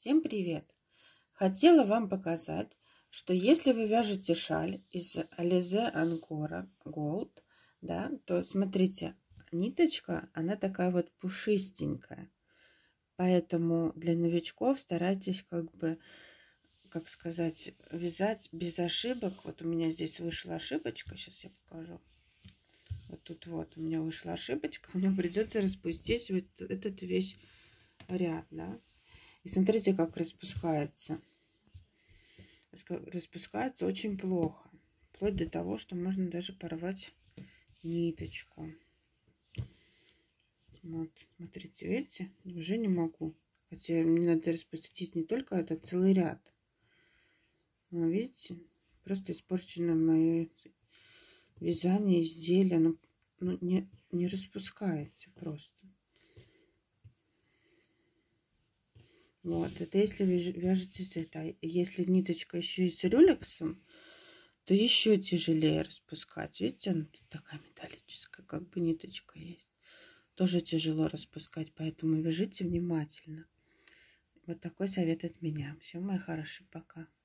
Всем привет! Хотела вам показать, что если вы вяжете шаль из Alize Angora Gold, да, то смотрите, ниточка, она такая вот пушистенькая. Поэтому для новичков старайтесь как сказать, вязать без ошибок. Вот у меня здесь вышла ошибочка, сейчас я покажу. Вот тут вот у меня вышла ошибочка, мне придется распустить вот этот весь ряд, да. И смотрите, как распускается. Распускается очень плохо. Вплоть до того, что можно даже порвать ниточку. Вот, смотрите, видите? Уже не могу. Хотя мне надо распустить не только этот, целый ряд. Но видите? Просто испорчено мое вязание изделия. Ну, не распускается просто. Вот, это если вяжете с этой. Если ниточка еще и с рюлексом, то еще тяжелее распускать. Видите, она такая металлическая, как бы ниточка есть. Тоже тяжело распускать, поэтому вяжите внимательно. Вот такой совет от меня. Все, мои хорошие, пока.